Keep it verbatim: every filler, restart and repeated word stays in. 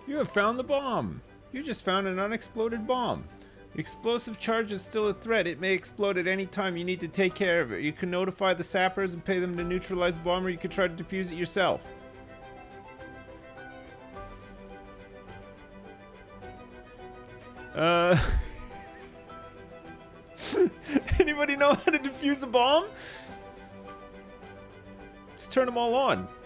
You have found the bomb. You just found an unexploded bomb. The explosive charge is still a threat. It may explode at any time. You need to take care of it. You can notify the sappers and pay them to neutralize the bomb, or you can try to defuse it yourself. Uh... Anybody know how to defuse a bomb? Just turn them all on.